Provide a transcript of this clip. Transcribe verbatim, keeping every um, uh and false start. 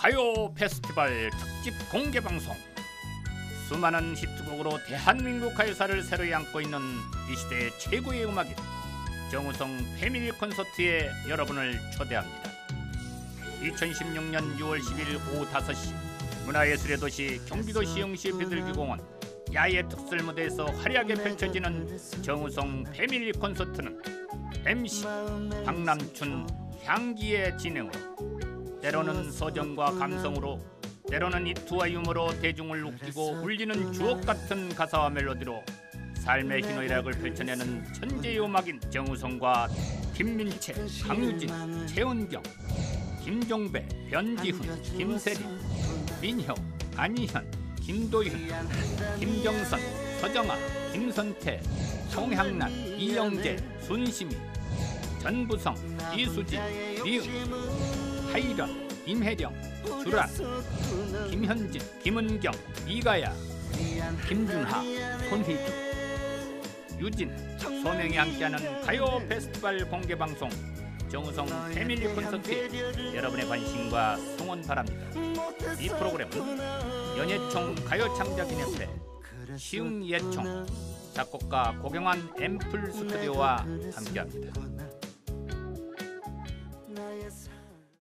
가요 페스티벌 특집 공개방송. 수많은 히트곡으로 대한민국 가요사를 새로 안고 있는 이 시대의 최고의 음악인 정우성 패밀리 콘서트에 여러분을 초대합니다. 이천십육 년 유월 십일 오후 다섯 시 문화예술의 도시 경기도 시흥시 비둘기공원 야외 특설 무대에서 화려하게 펼쳐지는 정우성 패밀리 콘서트는 엠씨 박남춘 향기의 진행으로, 때로는 서정과 감성으로, 때로는 이투와 유머로 대중을 웃기고 울리는 주옥같은 가사와 멜로디로 삶의 희노애락을 펼쳐내는 천재의 음악인 정우성과 김민채, 강유진, 최은경, 김종배, 변지훈, 김세린, 민효, 안희현, 김도윤, 김정선, 서정아, 김선태, 송향란, 이영재, 순심이, 전부성, 이수진, 리은, 하이런, 임혜령, 주란, 김현진, 김은경, 이가야, 김준하, 손희주, 유진, 소명이 함께하는 가요 페스티벌 공개방송 정우성 패밀리 콘서트에 여러분의 관심과 응원 바랍니다. 이 프로그램은 연예총 가요창작인협회, 시흥예총, 작곡가 고경환 앰플 스튜디오와 함께합니다.